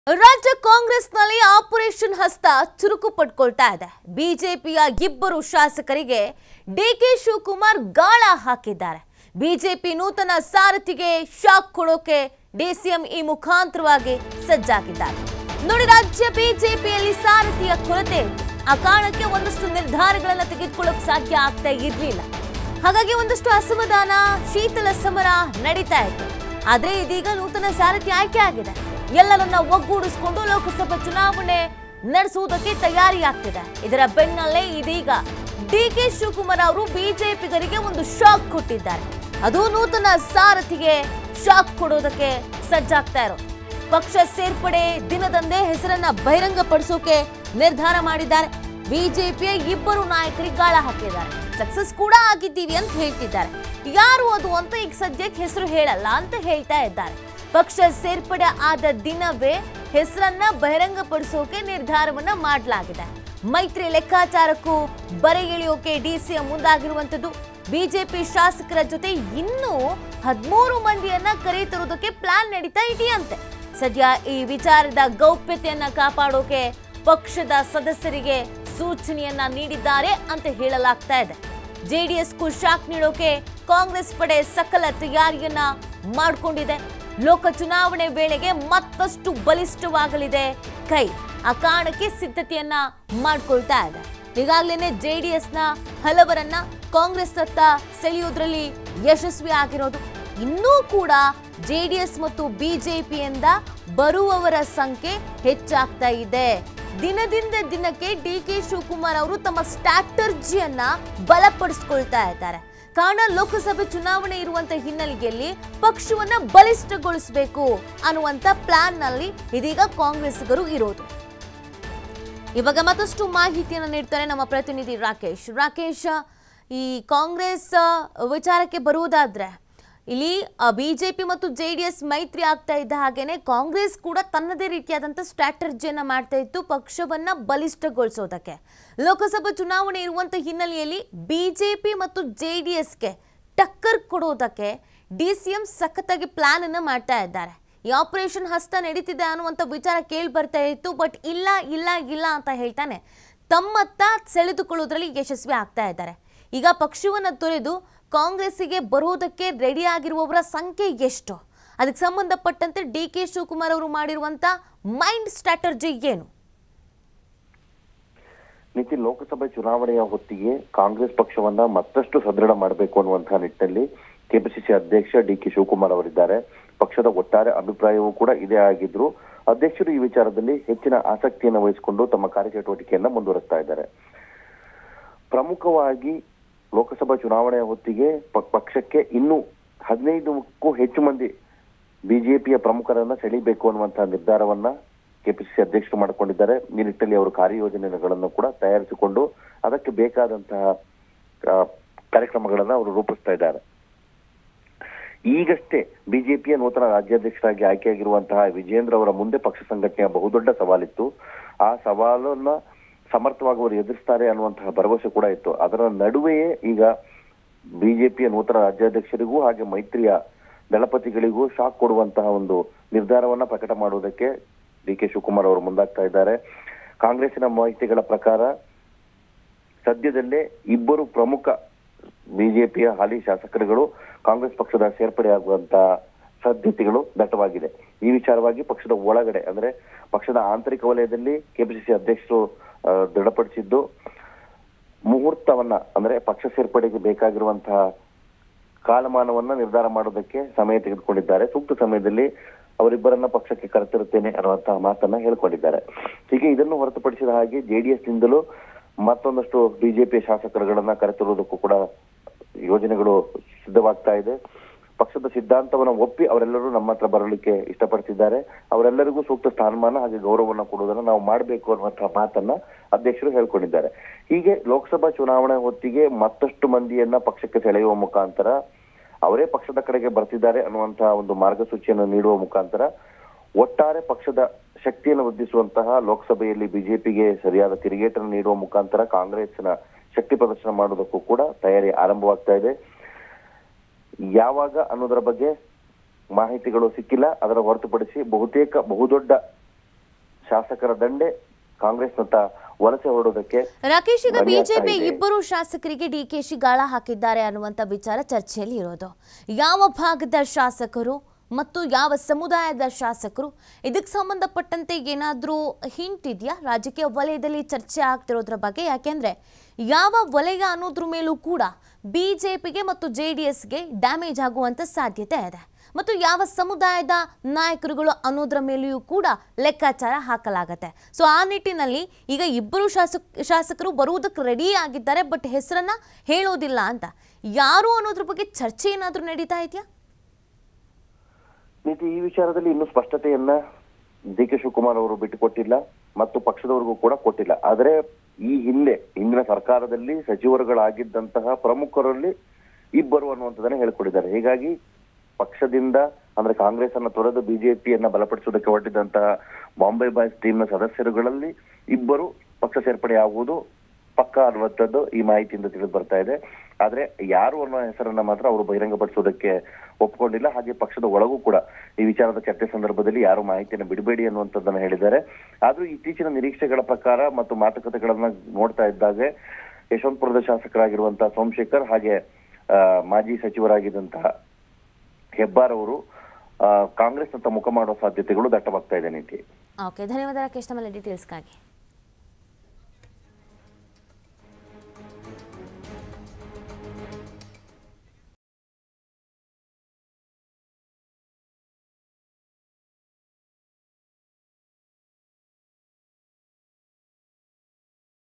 ರಾಜ್ಯ ಕಾಂಗ್ರೆಸ್ನಲ್ಲಿ ಆಪರೇಷನ್ ಹಸ್ತ ಚುರುಕು ಪಡ್ಕೊಳ್ತಾ ಇದೆ. ಬಿಜೆಪಿಯ ಇಬ್ಬರು ಶಾಸಕರಿಗೆ ಡಿಕೆ ಶಿವಕುಮಾರ್ ಗಾಳ ಹಾಕಿದ್ದಾರೆ. ಬಿಜೆಪಿ ನೂತನ ಸಾರಥಿಗೆ ಶಾಕ್ ಕೊಡೋಕೆ ಡಿಸಿಎಂ ಈ ಮುಖಾಂತರವಾಗಿ ಸಜ್ಜಾಗಿದ್ದಾರೆ. ನೋಡಿ, ರಾಜ್ಯ ಬಿಜೆಪಿಯಲ್ಲಿ ಸಾರಥಿಯ ಕೊರತೆ ಆ ಕಾರಣಕ್ಕೆ ಒಂದಷ್ಟು ನಿರ್ಧಾರಗಳನ್ನು ತೆಗೆದುಕೊಳ್ಳೋಕೆ ಸಾಧ್ಯ ಆಗ್ತಾ ಇರಲಿಲ್ಲ. ಹಾಗಾಗಿ ಒಂದಷ್ಟು ಅಸಮಾಧಾನ, ಶೀತಲ ಸಮರ ನಡೀತಾ ಇತ್ತು. ಆದ್ರೆ ಇದೀಗ ನೂತನ ಸಾರಥಿ ಆಯ್ಕೆ ಆಗಿದೆ. ಎಲ್ಲರನ್ನ ಒಗ್ಗೂಡಿಸಿಕೊಂಡು ಲೋಕಸಭಾ ಚುನಾವಣೆ ನಡೆಸುವುದಕ್ಕೆ ತಯಾರಿಯಾಗ್ತಿದೆ. ಇದರ ಬೆನ್ನಲ್ಲೇ ಇದೀಗ ಡಿಕೆ ಶಿವಕುಮಾರ್ ಅವರು ಬಿಜೆಪಿಗರಿಗೆ ಒಂದು ಶಾಕ್ ಕೊಟ್ಟಿದ್ದಾರೆ. ಅದು ನೂತನ ಸಾರಥಿಗೆ ಶಾಕ್ ಕೊಡೋದಕ್ಕೆ ಸಜ್ಜಾಗ್ತಾ ಇರೋದು. ಪಕ್ಷ ಸೇರ್ಪಡೆ ದಿನದಂದೇ ಹೆಸರನ್ನ ಬಹಿರಂಗಪಡಿಸೋಕೆ ನಿರ್ಧಾರ ಮಾಡಿದ್ದಾರೆ. ಬಿಜೆಪಿಯ ಇಬ್ಬರು ನಾಯಕರಿಗೆ ಗಾಳ ಹಾಕಿದ್ದಾರೆ. ಸಕ್ಸಸ್ ಕೂಡ ಆಗಿದ್ದೀವಿ ಅಂತ ಹೇಳ್ತಿದ್ದಾರೆ. ಯಾರು ಅದು ಅಂತ ಈಗ ಸದ್ಯಕ್ಕೆ ಹೆಸರು ಹೇಳಲ್ಲ ಅಂತ ಹೇಳ್ತಾ ಇದ್ದಾರೆ. ಪಕ್ಷ ಸೇರ್ಪಡೆ ಆದ ದಿನವೇ ಹೆಸರನ್ನ ಬಹಿರಂಗಪಡಿಸೋಕೆ ನಿರ್ಧಾರವನ್ನ ಮಾಡಲಾಗಿದೆ. ಮೈತ್ರಿ ಲೆಕ್ಕಾಚಾರಕ್ಕೂ ಬರೆ ಇಳಿಯೋಕೆ ಡಿಸಿಎಂ ಮುಂದಾಗಿರುವಂತದ್ದು. ಬಿಜೆಪಿ ಶಾಸಕರ ಜೊತೆ ಇನ್ನೂ 13 ಮಂದಿಯನ್ನ ಕರೆತರುವುದಕ್ಕೆ ಪ್ಲಾನ್ ನಡೀತಾ ಇದೆಯಂತೆ. ಸದ್ಯ ಈ ವಿಚಾರದ ಗೌಪ್ಯತೆಯನ್ನ ಕಾಪಾಡೋಕೆ ಪಕ್ಷದ ಸದಸ್ಯರಿಗೆ ಸೂಚನೆಯನ್ನ ನೀಡಿದ್ದಾರೆ ಅಂತ ಹೇಳಲಾಗ್ತಾ ಇದೆ. ಜೆಡಿಎಸ್ಗೂ ಶಾಕ್ ನೀಡೋಕೆ ಕಾಂಗ್ರೆಸ್ ಪಡೆ ಸಕಲ ತಯಾರಿಯನ್ನ ಮಾಡಿಕೊಂಡಿದೆ. ಲೋಕ ಚುನಾವಣೆ ವೇಳೆಗೆ ಮತ್ತಷ್ಟು ಬಲಿಷ್ಠವಾಗಲಿದೆ ಕೈ. ಆ ಕಾರಣಕ್ಕೆ ಸಿದ್ಧತೆಯನ್ನ ಮಾಡಿಕೊಳ್ತಾ ಇದೆ. ಈಗಾಗಲೇ ಜೆಡಿಎಸ್ನ ಹಲವರನ್ನ ಕಾಂಗ್ರೆಸ್ನತ್ತ ಸೆಳೆಯುವುದರಲ್ಲಿ ಯಶಸ್ವಿ ಆಗಿರೋದು. ಇನ್ನೂ ಕೂಡ ಜೆಡಿಎಸ್ ಮತ್ತು ಬಿಜೆಪಿಯಿಂದ ಬರುವವರ ಸಂಖ್ಯೆ ಹೆಚ್ಚಾಗ್ತಾ ಇದೆ. ದಿನದಿಂದ ದಿನಕ್ಕೆ ಡಿಕೆ ಶಿವಕುಮಾರ್ ಅವರು ತಮ್ಮ ಸ್ಟ್ರಾಟರ್ಜಿಯನ್ನ ಬಲಪಡಿಸಿಕೊಳ್ತಾ ಇದ್ದಾರೆ. ಕಾರಣ ಲೋಕಸಭೆ ಚುನಾವಣೆ ಇರುವಂತ ಹಿನ್ನೆಲೆಯಲ್ಲಿ ಪಕ್ಷವನ್ನ ಬಲಿಷ್ಠಗೊಳಿಸಬೇಕು ಅನ್ನುವಂತ ಪ್ಲಾನ್ ನಲ್ಲಿ ಇದೀಗ ಕಾಂಗ್ರೆಸ್ಸಿಗರು ಇರೋದು. ಇವಾಗ ಮತ್ತಷ್ಟು ಮಾಹಿತಿಯನ್ನು ನೀಡ್ತಾರೆ ನಮ್ಮ ಪ್ರತಿನಿಧಿ ರಾಕೇಶ್. ಈ ಕಾಂಗ್ರೆಸ್ ವಿಚಾರಕ್ಕೆ ಬರುವುದಾದ್ರೆ ಇಲ್ಲಿ ಬಿಜೆಪಿ ಮತ್ತು ಜೆಡಿಎಸ್ ಮೈತ್ರಿ ಆಗ್ತಾ ಇದ್ದ ಹಾಗೇನೆ ಕಾಂಗ್ರೆಸ್ ಕೂಡ ತನ್ನದೇ ರೀತಿಯಾದಂಥ ಸ್ಟ್ರಾಟರ್ಜಿಯನ್ನ ಮಾಡ್ತಾ ಇತ್ತು ಪಕ್ಷವನ್ನ ಬಲಿಷ್ಠಗೊಳಿಸೋದಕ್ಕೆ. ಲೋಕಸಭಾ ಚುನಾವಣೆ ಇರುವಂತ ಹಿನ್ನೆಲೆಯಲ್ಲಿ ಬಿಜೆಪಿ ಮತ್ತು ಜೆಡಿಎಸ್ಗೆ ಟಕ್ಕರ್ ಕೊಡೋದಕ್ಕೆ ಡಿಸಿಎಂ ಸಖತ್ತಾಗಿ ಪ್ಲಾನ್ ಅನ್ನ ಮಾಡ್ತಾ ಇದ್ದಾರೆ. ಈ ಆಪರೇಷನ್ ಹಸ್ತ ನಡೀತಿದೆ ಅನ್ನುವಂಥ ವಿಚಾರ ಕೇಳಿ ಬರ್ತಾ ಇತ್ತು. ಬಟ್ ಇಲ್ಲ ಅಂತ ಹೇಳ್ತಾನೆ ತಮ್ಮತ್ತ ಸೆಳೆದುಕೊಳ್ಳೋದ್ರಲ್ಲಿ ಯಶಸ್ವಿ ಆಗ್ತಾ ಇದ್ದಾರೆ. ಈಗ ಪಕ್ಷವನ್ನ ತೊರೆದು ಕಾಂಗ್ರೆಸ್ಸಿಗೆ ಬರೋದಕ್ಕೆ ರೆಡಿ ಆಗಿರುವವರ ಸಂಖ್ಯೆ ಎಷ್ಟು? ಅದಕ್ಕೆ ಸಂಬಂಧಪಟ್ಟಂತೆ ಡಿಕೆ ಶಿವಕುಮಾರ್ ಅವರು ಮಾಡಿರುವಂತ ಮೈಂಡ್ ಸ್ಟ್ರಾಟರ್ಜಿ ಏನು? ನೀತಿ ಲೋಕಸಭೆ ಚುನಾವಣೆಯ ಹೊತ್ತಿಗೆ ಕಾಂಗ್ರೆಸ್ ಪಕ್ಷವನ್ನ ಮತ್ತಷ್ಟು ಸದೃಢ ಮಾಡಬೇಕು ಅನ್ನುವಂತಹ ನಿಟ್ಟಿನಲ್ಲಿ ಕೆಪಿಸಿಸಿ ಅಧ್ಯಕ್ಷ ಡಿಕೆ ಶಿವಕುಮಾರ್ ಅವರಿದ್ದಾರೆ. ಪಕ್ಷದ ಒಟ್ಟಾರೆ ಅಭಿಪ್ರಾಯವೂ ಕೂಡ ಇದೇ ಆಗಿದ್ರು. ಅಧ್ಯಕ್ಷರು ಈ ವಿಚಾರದಲ್ಲಿ ಹೆಚ್ಚಿನ ಆಸಕ್ತಿಯನ್ನು ವಹಿಸಿಕೊಂಡು ತಮ್ಮ ಕಾರ್ಯಚಟುವಟಿಕೆಯನ್ನ ಮುಂದುವರಿಸ್ತಾ ಇದ್ದಾರೆ. ಪ್ರಮುಖವಾಗಿ ಲೋಕಸಭಾ ಚುನಾವಣೆಯ ಹೊತ್ತಿಗೆ ಪಕ್ಷಕ್ಕೆ ಇನ್ನೂ 15ಕ್ಕೂ ಹೆಚ್ಚು ಮಂದಿ ಬಿಜೆಪಿಯ ಪ್ರಮುಖರನ್ನ ಸೆಳೆಯಬೇಕು ಅನ್ನುವಂತಹ ನಿರ್ಧಾರವನ್ನ ಕೆಪಿಸಿಸಿ ಅಧ್ಯಕ್ಷರು ಮಾಡಿಕೊಂಡಿದ್ದಾರೆ. ಈ ನಿಟ್ಟಿನಲ್ಲಿ ಅವರು ಕಾರ್ಯಯೋಜನೆಗಳನ್ನು ಕೂಡ ತಯಾರಿಸಿಕೊಂಡು ಅದಕ್ಕೆ ಬೇಕಾದಂತಹ ಕಾರ್ಯಕ್ರಮಗಳನ್ನ ಅವರು ರೂಪಿಸ್ತಾ ಇದ್ದಾರೆ. ಈಗಷ್ಟೇ ಬಿಜೆಪಿಯ ನೂತನ ರಾಜ್ಯಾಧ್ಯಕ್ಷರಾಗಿ ಆಯ್ಕೆಯಾಗಿರುವಂತಹ ವಿಜೇಂದ್ರ ಅವರ ಮುಂದೆ ಪಕ್ಷ ಸಂಘಟನೆಯ ಬಹುದೊಡ್ಡ ಸವಾಲಿತ್ತು. ಆ ಸವಾಲನ್ನ ಸಮರ್ಥವಾಗಿ ಅವರು ಎದುರಿಸ್ತಾರೆ ಅನ್ನುವಂತಹ ಭರವಸೆ ಕೂಡ ಇತ್ತು. ಅದರ ನಡುವೆಯೇ ಈಗ ಬಿಜೆಪಿಯ ನೂತನ ರಾಜ್ಯಾಧ್ಯಕ್ಷರಿಗೂ ಹಾಗೆ ಮೈತ್ರಿಯ ದಳಪತಿಗಳಿಗೂ ಶಾಕ್ ಕೊಡುವಂತಹ ಒಂದು ನಿರ್ಧಾರವನ್ನ ಪ್ರಕಟ ಮಾಡುವುದಕ್ಕೆ ಡಿಕೆ ಶಿವಕುಮಾರ್ ಅವರು ಮುಂದಾಗ್ತಾ ಇದ್ದಾರೆ. ಕಾಂಗ್ರೆಸ್ಸಿನ ಮಾಹಿತಿಗಳ ಪ್ರಕಾರ ಸದ್ಯದಲ್ಲೇ ಇಬ್ಬರು ಪ್ರಮುಖ ಬಿಜೆಪಿಯ ಹಾಲಿ ಶಾಸಕರುಗಳು ಕಾಂಗ್ರೆಸ್ ಪಕ್ಷದ ಸೇರ್ಪಡೆಯಾಗುವಂತಹ ಸಾಧ್ಯತೆಗಳು ದಟ್ಟವಾಗಿದೆ. ಈ ವಿಚಾರವಾಗಿ ಪಕ್ಷದ ಒಳಗಡೆ ಅಂದ್ರೆ ಪಕ್ಷದ ಆಂತರಿಕ ವಲಯದಲ್ಲಿ ಕೆಪಿಸಿಸಿ ಅಧ್ಯಕ್ಷರು ದೃಢಪಡಿಸಿದ್ದು ಮುಹೂರ್ತವನ್ನ ಅಂದ್ರೆ ಪಕ್ಷ ಸೇರ್ಪಡೆಗೆ ಬೇಕಾಗಿರುವಂತಹ ಕಾಲಮಾನವನ್ನ ನಿರ್ಧಾರ ಮಾಡೋದಕ್ಕೆ ಸಮಯ ತೆಗೆದುಕೊಂಡಿದ್ದಾರೆ. ಸೂಕ್ತ ಸಮಯದಲ್ಲಿ ಅವರಿಬ್ಬರನ್ನ ಪಕ್ಷಕ್ಕೆ ಕರೆತರುತ್ತೇನೆ ಅನ್ನುವಂತಹ ಮಾತನ್ನ ಹೇಳ್ಕೊಂಡಿದ್ದಾರೆ. ಹೀಗೆ ಇದನ್ನು ಹೊರತುಪಡಿಸಿದ ಹಾಗೆ ಜೆಡಿಎಸ್ ನಿಂದಲೂ ಮತ್ತೊಂದಷ್ಟು ಬಿಜೆಪಿ ಶಾಸಕರುಗಳನ್ನ ಕರೆತರುವುದಕ್ಕೂ ಕೂಡ ಯೋಜನೆಗಳು ಸಿದ್ಧವಾಗ್ತಾ ಇದೆ. ಪಕ್ಷದ ಸಿದ್ಧಾಂತವನ್ನ ಒಪ್ಪಿ ಅವರೆಲ್ಲರೂ ನಮ್ಮ ಹತ್ರ ಬರಲಿಕ್ಕೆ ಇಷ್ಟಪಡ್ತಿದ್ದಾರೆ. ಅವರೆಲ್ಲರಿಗೂ ಸೂಕ್ತ ಸ್ಥಾನಮಾನ ಹಾಗೆ ಗೌರವವನ್ನು ಕೊಡುವುದನ್ನು ನಾವು ಮಾಡಬೇಕು ಅನ್ನುವಂತಹ ಮಾತನ್ನ ಅಧ್ಯಕ್ಷರು ಹೇಳ್ಕೊಂಡಿದ್ದಾರೆ. ಹೀಗೆ ಲೋಕಸಭಾ ಚುನಾವಣೆ ಹೊತ್ತಿಗೆ ಮತ್ತಷ್ಟು ಮಂದಿಯನ್ನ ಪಕ್ಷಕ್ಕೆ ಸೆಳೆಯುವ ಮುಖಾಂತರ ಅವರೇ ಪಕ್ಷದ ಕಡೆಗೆ ಬರ್ತಿದ್ದಾರೆ ಅನ್ನುವಂತಹ ಒಂದು ಮಾರ್ಗಸೂಚಿಯನ್ನು ನೀಡುವ ಮುಖಾಂತರ ಒಟ್ಟಾರೆ ಪಕ್ಷದ ಶಕ್ತಿಯನ್ನು ವೃದ್ಧಿಸುವಂತಹ ಲೋಕಸಭೆಯಲ್ಲಿ ಬಿಜೆಪಿಗೆ ಸರಿಯಾದ ತಿರುಗೇಟನ್ನು ನೀಡುವ ಮುಖಾಂತರ ಕಾಂಗ್ರೆಸ್ನ ಶಕ್ತಿ ಪ್ರದರ್ಶನ ಮಾಡುವುದಕ್ಕೂ ಕೂಡ ತಯಾರಿ ಆರಂಭವಾಗ್ತಾ ಇದೆ. ಯಾವಾಗ ಅನ್ನೋದರ ಬಗ್ಗೆ ಮಾಹಿತಿಗಳು ಸಿಕ್ಕಿಲ್ಲ. ಅದರ ಹೊರತುಪಡಿಸಿ ಬಹುತೇಕ ಬಹುದೊಡ್ಡ ಶಾಸಕರ ದಂಡೆ ಕಾಂಗ್ರೆಸ್ನತ್ತ ವಲಸೆ ಹೊರಡೋದಕ್ಕೆ. ರಾಕೇಶ್, ಈಗ ಬಿಜೆಪಿ ಇಬ್ಬರು ಶಾಸಕರಿಗೆ ಡಿಕೆಶಿ ಗಾಳ ಹಾಕಿದ್ದಾರೆ ಅನ್ನುವಂತ ವಿಚಾರ ಚರ್ಚೆಯಲ್ಲಿ ಇರೋದು. ಯಾವ ಭಾಗದ ಶಾಸಕರು ಮತ್ತು ಯಾವ ಸಮುದಾಯದ ಶಾಸಕರು, ಇದಕ್ಕೆ ಸಂಬಂಧಪಟ್ಟಂತೆ ಏನಾದರೂ ಹಿಂಟ್ ಇದೆಯಾ ರಾಜಕೀಯ ವಲಯದಲ್ಲಿ ಚರ್ಚೆ ಆಗ್ತಿರೋದ್ರ ಬಗ್ಗೆ? ಯಾಕೆಂದ್ರೆ ಯಾವ ವಲಯ ಅನ್ನೋದ್ರ ಮೇಲೂ ಕೂಡ ಬಿಜೆಪಿಗೆ ಮತ್ತು JDSಗೆ ಡ್ಯಾಮೇಜ್ ಆಗುವಂತ ಸಾಧ್ಯತೆ ಇದೆ, ಮತ್ತು ಯಾವ ಸಮುದಾಯದ ನಾಯಕರುಗಳು ಅನ್ನೋದ್ರ ಮೇಲೆಯೂ ಕೂಡ ಲೆಕ್ಕಾಚಾರ ಹಾಕಲಾಗತ್ತೆ. ಸೊ ಆ ನಿಟ್ಟಿನಲ್ಲಿ ಈಗ ಇಬ್ಬರು ಶಾಸಕರು ಬರುವುದಕ್ಕೆ ರೆಡಿ ಆಗಿದ್ದಾರೆ, ಬಟ್ ಹೆಸರನ್ನ ಹೇಳೋದಿಲ್ಲ ಅಂತ. ಯಾರು ಅನ್ನೋದ್ರ ಬಗ್ಗೆ ಚರ್ಚೆ ಏನಾದರೂ ನಡೀತಾ ಇದೆಯಾ? ನೀತಿ ಈ ವಿಚಾರದಲ್ಲಿ ಇನ್ನೂ ಸ್ಪಷ್ಟತೆಯನ್ನ DK ಶಿವಕುಮಾರ್ ಅವರು ಬಿಟ್ಟುಕೊಟ್ಟಿಲ್ಲ ಮತ್ತು ಪಕ್ಷದವರಿಗೂ ಕೂಡ ಕೊಟ್ಟಿಲ್ಲ. ಆದರೆ ಈ ಹಿಂದಿನ ಸರ್ಕಾರದಲ್ಲಿ ಸಚಿವರುಗಳಾಗಿದ್ದಂತಹ ಪ್ರಮುಖರಲ್ಲಿ ಇಬ್ಬರು ಅನ್ನುವಂಥದ್ದನ್ನ ಹೇಳ್ಕೊಟ್ಟಿದ್ದಾರೆ. ಹೀಗಾಗಿ ಪಕ್ಷದಿಂದ ಅಂದ್ರೆ ಕಾಂಗ್ರೆಸ್ ಅನ್ನ ತೊರೆದು ಬಿಜೆಪಿಯನ್ನ ಬಲಪಡಿಸುವುದಕ್ಕೆ ಹೊರಟಿದ್ದಂತಹ ಬಾಂಬೆ ಬಾಯ್ಸ್ ಟೀಮ್ ನ ಸದಸ್ಯರುಗಳಲ್ಲಿ ಇಬ್ಬರು ಪಕ್ಷ ಸೇರ್ಪಡೆ ಆಗುವುದು ಪಕ್ಕಾ ಅನ್ನುವಂಥದ್ದು ಈ ಮಾಹಿತಿಯಿಂದ ತಿಳಿದು ಬರ್ತಾ ಇದೆ. ಆದ್ರೆ ಯಾರು ಅನ್ನೋ ಹೆಸರನ್ನ ಮಾತ್ರ ಅವರು ಬಹಿರಂಗಪಡಿಸೋದಕ್ಕೆ ಒಪ್ಕೊಂಡಿಲ್ಲ. ಹಾಗೆ ಪಕ್ಷದ ಒಳಗೂ ಕೂಡ ಈ ವಿಚಾರದ ಚರ್ಚೆ ಸಂದರ್ಭದಲ್ಲಿ ಯಾರು ಮಾಹಿತಿಯನ್ನು ಬಿಡಬೇಡಿ ಅನ್ನುವಂಥದ್ದನ್ನ ಹೇಳಿದ್ದಾರೆ. ಆದ್ರೂ ಇತ್ತೀಚಿನ ನಿರೀಕ್ಷೆಗಳ ಪ್ರಕಾರ ಮತ್ತು ಮಾತುಕತೆಗಳನ್ನ ನೋಡ್ತಾ ಇದ್ದಾಗ ಯಶವಂತಪುರದ ಶಾಸಕರಾಗಿರುವಂತಹ ಸೋಮಶೇಖರ್ ಹಾಗೆ ಮಾಜಿ ಸಚಿವರಾಗಿದ್ದಂತಹ ಹೆಬ್ಬಾರ್ ಅವರು ಕಾಂಗ್ರೆಸ್ ಅಂತ ಮುಖ ಮಾಡುವ ಸಾಧ್ಯತೆಗಳು ದಟ್ಟವಾಗ್ತಾ ಇದೆ. ನೀತಿ. ಓಕೆ, ಧನ್ಯವಾದ ರಾಕೇಶ್, ತಮ್ಮ ಡೀಟೇಲ್ಸ್ಗಾಗಿ.